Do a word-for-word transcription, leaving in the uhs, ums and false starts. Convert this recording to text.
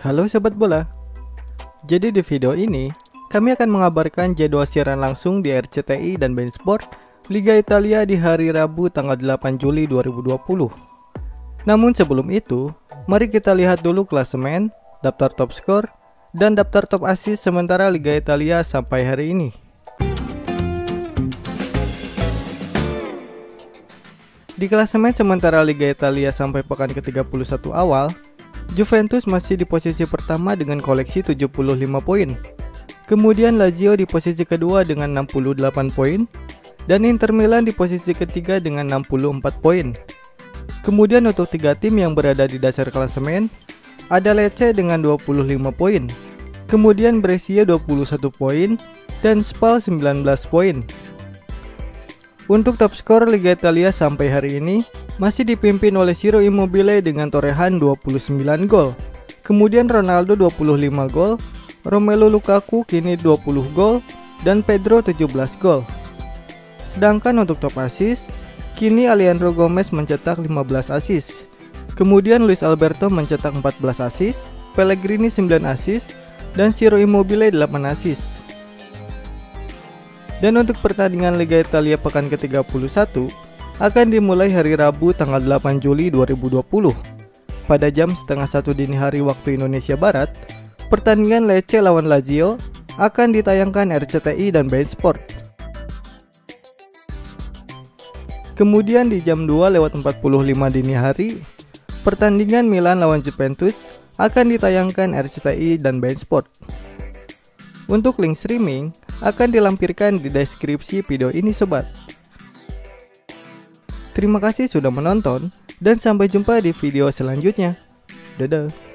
Halo Sobat Bola. Jadi di video ini, kami akan mengabarkan jadwal siaran langsung di R C T I dan beIN Sport Liga Italia di hari Rabu tanggal delapan Juli dua ribu dua puluh. Namun sebelum itu, mari kita lihat dulu klasemen, daftar top skor, dan daftar top assist sementara Liga Italia sampai hari ini. Di klasemen sementara Liga Italia sampai pekan ke tiga puluh satu awal, Juventus masih di posisi pertama dengan koleksi tujuh puluh lima poin. Kemudian Lazio di posisi kedua dengan enam puluh delapan poin dan Inter Milan di posisi ketiga dengan enam puluh empat poin. Kemudian untuk tiga tim yang berada di dasar klasemen, ada Lecce dengan dua puluh lima poin. Kemudian Brescia dua puluh satu poin dan Spal sembilan belas poin. Untuk top skor Liga Italia sampai hari ini masih dipimpin oleh Ciro Immobile dengan torehan dua puluh sembilan gol. Kemudian Ronaldo dua puluh lima gol, Romelu Lukaku kini dua puluh gol, dan Pedro tujuh belas gol. Sedangkan untuk top assist, kini Alejandro Gomez mencetak lima belas assist. Kemudian Luis Alberto mencetak empat belas assist, Pellegrini sembilan assist, dan Ciro Immobile delapan assist. Dan untuk pertandingan Liga Italia pekan ke tiga puluh satu akan dimulai hari Rabu tanggal delapan Juli dua ribu dua puluh. Pada jam setengah satu dini hari waktu Indonesia Barat, pertandingan Lecce lawan Lazio akan ditayangkan R C T I dan beIN Sport. Kemudian di jam dua lewat empat puluh lima dini hari, pertandingan Milan lawan Juventus akan ditayangkan R C T I dan beIN Sport. Untuk link streaming akan dilampirkan di deskripsi video ini sobat. Terima kasih sudah menonton dan sampai jumpa di video selanjutnya. Dadah.